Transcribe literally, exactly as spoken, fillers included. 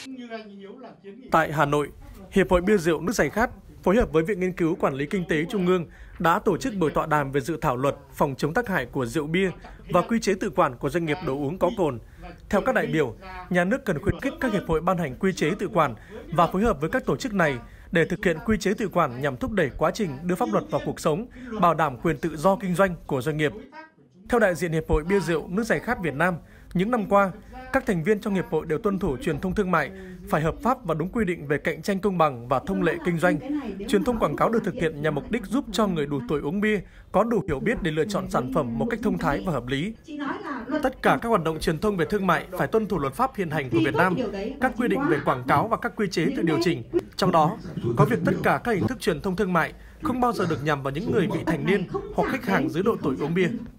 Tại Hà Nội, Hiệp hội Bia rượu nước giải khát phối hợp với Viện Nghiên cứu Quản lý Kinh tế Trung ương đã tổ chức buổi tọa đàm về dự thảo luật phòng chống tác hại của rượu bia và quy chế tự quản của doanh nghiệp đồ uống có cồn. Theo các đại biểu, nhà nước cần khuyến khích các hiệp hội ban hành quy chế tự quản và phối hợp với các tổ chức này để thực hiện quy chế tự quản nhằm thúc đẩy quá trình đưa pháp luật vào cuộc sống, bảo đảm quyền tự do kinh doanh của doanh nghiệp. Theo đại diện Hiệp hội Bia rượu nước giải khát Việt Nam, những năm qua, các thành viên trong hiệp hội đều tuân thủ truyền thông thương mại, phải hợp pháp và đúng quy định về cạnh tranh công bằng và thông lệ kinh doanh. Truyền thông quảng cáo được thực hiện nhằm mục đích giúp cho người đủ tuổi uống bia có đủ hiểu biết để lựa chọn sản phẩm một cách thông thái và hợp lý. Tất cả các hoạt động truyền thông về thương mại phải tuân thủ luật pháp hiện hành của Việt Nam, các quy định về quảng cáo và các quy chế tự điều chỉnh. Trong đó, có việc tất cả các hình thức truyền thông thương mại không bao giờ được nhằm vào những người vị thành niên hoặc khách hàng dưới độ tuổi uống bia.